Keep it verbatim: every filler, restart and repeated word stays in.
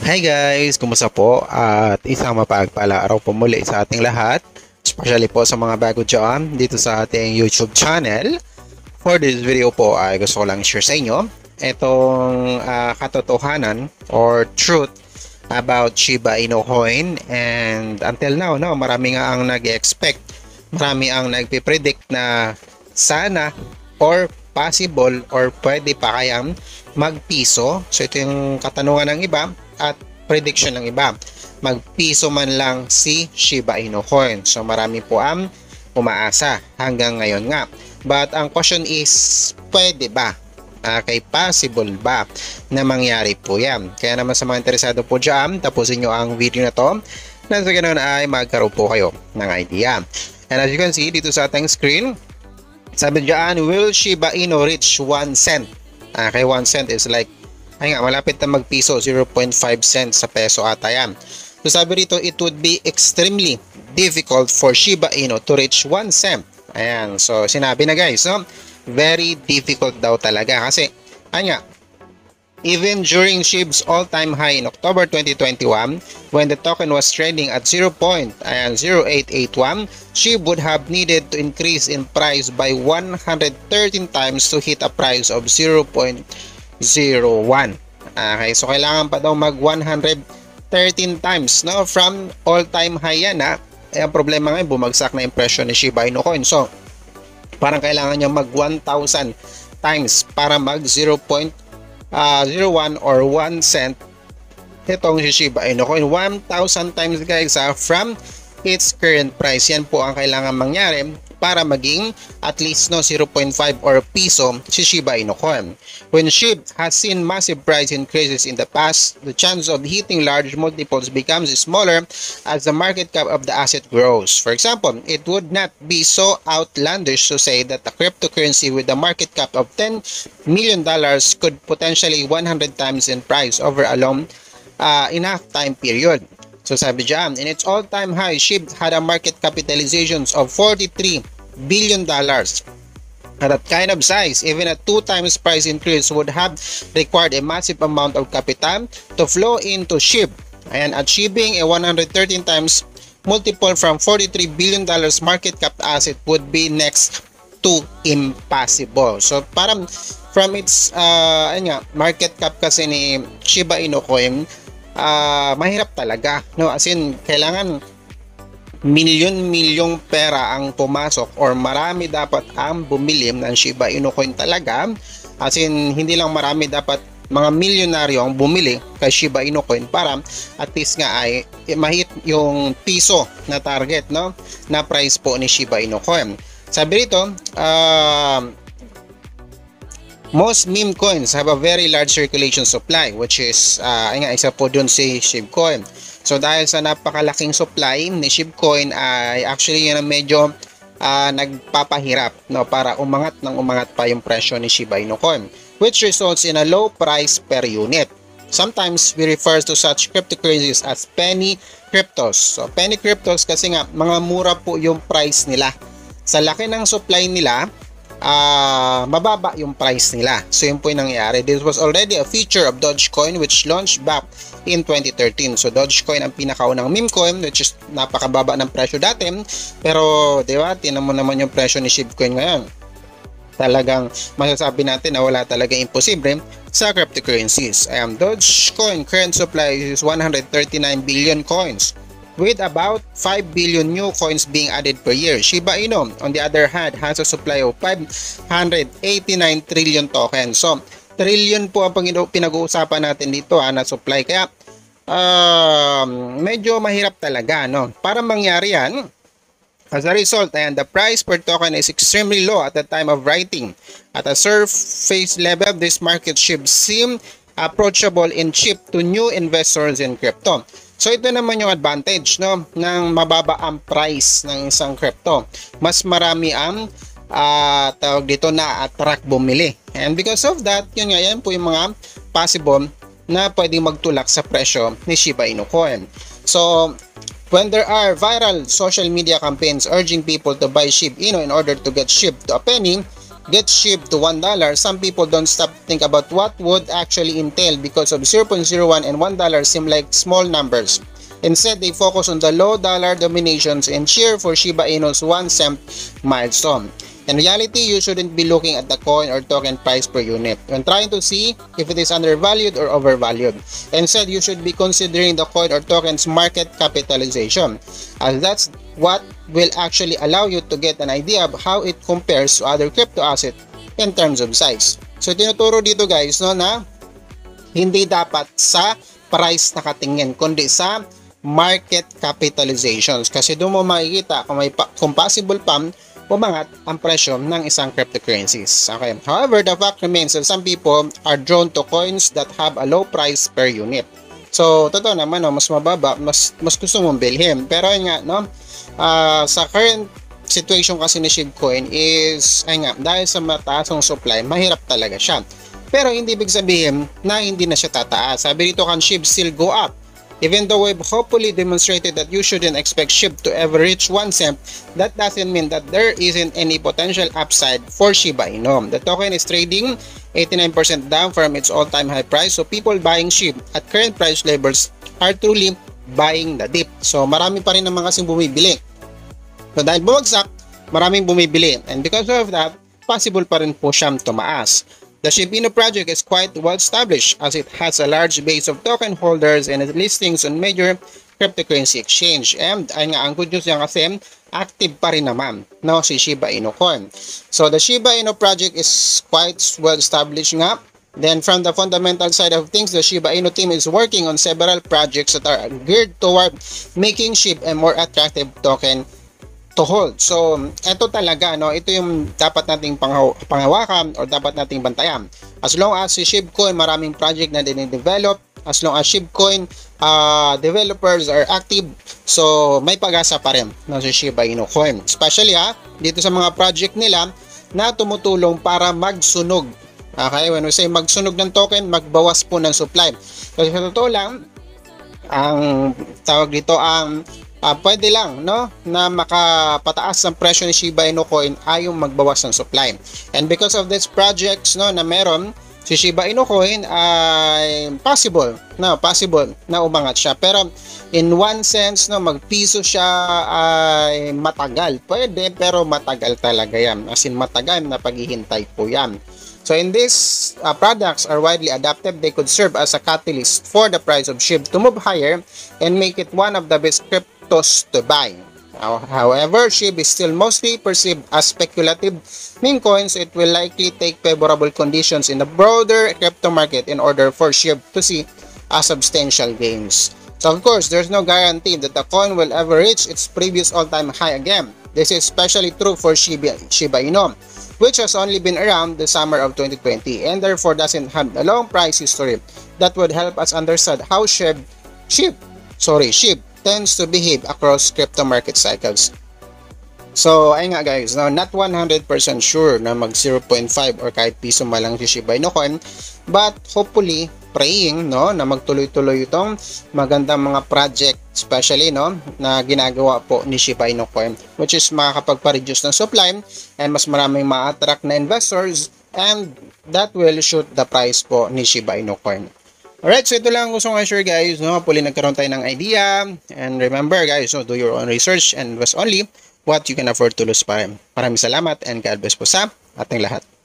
Hi guys! Kumusta po? At isang mapagpalang araw po muli sa ating lahat, especially po sa mga bago dyan dito sa ating YouTube channel. For this video po ay gusto ko lang share sa inyo itong uh, katotohanan or truth about Shiba Inu coin. And until now, no, marami nga ang nag-expect, marami ang nagpipredict na sana or possible or pwede pa kayang magpiso. So ito yung katanungan ng iba at prediction ng iba. Magpiso man lang si Shiba Inu coin. So marami po ang umaasa hanggang ngayon nga. But ang question is, pwede ba? Uh, kay possible ba na mangyari po yan? Kaya naman sa mga interesado po dyan, tapusin nyo ang video na to. Nang sa ganun ay magkaroon po kayo ng idea. And as you can see dito sa ating screen, sabi dyan, will Shiba Inu reach one cent? Uh, kay one cent is like, ay nga, malapit na magpiso, zero point five cents sa peso ata yan. So sabi rito, it would be extremely difficult for Shiba Inu to reach one cent. Ayan, so sinabi na guys, no? Very difficult daw talaga kasi, ay nga, even during SHIB's all-time high in October twenty twenty-one, when the token was trading at zero point zero eight eight one, SHIB would have needed to increase in price by one hundred thirteen times to hit a price of zero point zero one. Okay, so kailangan pa daw mag one hundred thirteen times, no? From all-time high yan, ha? Eh, ang problema ngayon, bumagsak na impression ni Shiba Inu coin. So, parang kailangan niya mag one thousand times para mag zero point zero one or one cent itong si Shiba Inu coin. one thousand times guys, ha, from its current price. Yan po ang kailangan mangyari para maging at least no zero point five or piso si Shiba Inu coin. When SHIB has seen massive price increases in the past, the chance of hitting large multiples becomes smaller as the market cap of the asset grows. For example, it would not be so outlandish to say that a cryptocurrency with a market cap of ten million dollars could potentially one hundred times in price over a long uh, enough time period. So sabi dyan, in its all-time high, SHIB had a market capitalizations of forty-three billion dollars. At that kind of size, even a two times price increase would have required a massive amount of capital to flow into SHIB. And achieving a one hundred thirteen times multiple from forty-three billion dollars market cap asset would be next to impossible. So parang from its uh, ayun nga, market cap kasi ni Shiba Inu coin, Uh, mahirap talaga, no? As in, kailangan milyon-milyong pera ang pumasok or marami dapat ang bumili ng Shiba Inu coin talaga. As in, hindi lang marami, dapat mga milyonaryo ang bumili kay Shiba Inu coin para at least nga ay mahit yung piso na target, no, na price po ni Shiba Inu coin. Sabi rito, uh, most meme coins have a very large circulation supply, which is uh, ay nga, isa po dun si SHIB coin. So dahil sa napakalaking supply ni SHIB coin ay actually yun ang medyo uh, nagpapahirap, no, para umangat ng umangat pa yung presyo ni Shiba Inu coin, which results in a low price per unit. Sometimes we refer to such cryptocurrencies as penny cryptos. So penny cryptos kasi nga mga mura po yung price nila. Sa laki ng supply nila, Uh, mababa yung price nila. So yun po yung nangyari. This was already a feature of Dogecoin which launched back in twenty thirteen. So Dogecoin ang pinakaunang meme coin, which is napakababa ng presyo dati. Pero di ba, tinan mo naman yung presyo ni SHIBcoin ngayon. Talagang masasabi natin na wala talaga imposible sa cryptocurrencies. Um, Dogecoin current supply is one hundred thirty-nine billion coins, with about five billion new coins being added per year. Shiba Inu, on the other hand, has a supply of five hundred eighty-nine trillion tokens. So, trillion po ang pinag-uusapan natin dito, ha, na supply. Kaya, um, medyo mahirap talaga, no? Para mangyari yan, as a result, and the price per token is extremely low at the time of writing. At a surface level, this market should seem approachable and cheap to new investors in crypto. So ito naman yung advantage, no, ng mababa ang price ng isang crypto. Mas marami ang uh, tawag dito na attract bumili. And because of that, yun nga, yan po yung mga possible na pwedeng magtulak sa presyo ni Shiba Inu coin. So when there are viral social media campaigns urging people to buy Shiba Inu in order to get SHIB to a penny, get shipped to one dollar, some people don't stop to think about what would actually entail because of zero point zero one and one dollar seem like small numbers. Instead, they focus on the low dollar dominations and cheer for Shiba Inu's one cent milestone. In reality, you shouldn't be looking at the coin or token price per unit when trying to see if it is undervalued or overvalued. Instead, you should be considering the coin or token's market capitalization, as that's what will actually allow you to get an idea of how it compares to other crypto assets in terms of size. So, tinuturo dito guys no, na hindi dapat sa price nakatingin, kundi sa market capitalizations. Kasi doon mo makikita kung, may pa, kung possible pa umangat ang presyo ng isang cryptocurrencies. Okay. However, the fact remains that some people are drawn to coins that have a low price per unit. So, totoo naman, no, mas mababa, mas, mas gusto mong bilhin. Pero yun nga, no, uh, sa current situation kasi ni Shibcoin is, ay nga, dahil sa mataas ang supply, mahirap talaga siya. Pero hindi ibig sabihin na hindi na siya tataas. Sabi dito, can Shib still go up? Even though we've hopefully demonstrated that you shouldn't expect Shib to ever reach one cent, that doesn't mean that there isn't any potential upside for Shiba Inu. The token is trading eighty-nine percent down from its all-time high price, so people buying Shib at current price levels are truly buying the dip. So marami pa rin naman kasing bumibili. So dahil bumagsak, maraming bumibili. And because of that, possible pa rin po siyang tumaas. The Shiba Inu project is quite well established as it has a large base of token holders and listings on major cryptocurrency exchange. And ay nga, ang good news yan kasi active pa rin naman, no, si Shiba Inu Coin. So the Shiba Inu project is quite well established nga. Then from the fundamental side of things, the Shiba Inu team is working on several projects that are geared toward making Shib a more attractive token to hold. So, ito talaga, no, ito yung dapat nating panghawakan or dapat nating bantayan. As long as si Shibcoin, maraming project na dinidevelop, as long as Shibcoin uh, developers are active, so may pag-asa pa rin ng si Shiba Inu Coin. Especially ha, dito sa mga project nila na tumutulong para magsunog. Okay, when we say magsunog ng token, magbawas po ng supply. Kasi sa totoo lang, ang tawag dito ang Uh, pwede lang, no, na makapataas ang presyo ni Shiba Inu Coin ay yung magbawas ng supply. And because of these projects, no, na meron, si Shiba Inu Coin ay possible, no, possible na umangat siya. Pero in one sense, no, magpiso siya ay matagal. Pwede, pero matagal talaga yan. As in, matagal na paghihintay po yan. So in these uh, products are widely adapted, they could serve as a catalyst for the price of Shib to move higher and make it one of the best cryptos to buy. Now, however, Shib is still mostly perceived as speculative meme coins. It will likely take favorable conditions in the broader crypto market in order for Shib to see a substantial gains. So of course, there's no guarantee that the coin will ever reach its previous all-time high again. This is especially true for Shiba, Shiba Inu, which has only been around the summer of twenty twenty and therefore doesn't have a long price history that would help us understand how Shib, Shib, sorry, Shib tends to behave across crypto market cycles. So, ay nga guys, no, not one hundred percent sure na mag zero point five or kahit piso malang si Shiba Inu Coin, but hopefully, praying, no, na magtuloy-tuloy itong magandang mga project, especially, no, na ginagawa po ni Shiba Inu Coin, which is makakapagpa-reduce ng supply and mas maraming ma-attract na investors, and that will shoot the price po ni Shiba Inu Coin. Alright, so ito lang gusto ko i-share guys, no, hopefully nagkaroon tayo ng idea, and remember guys, so do your own research and was only what you can afford to lose pa rin. Maraming salamat and God bless po sa ating lahat.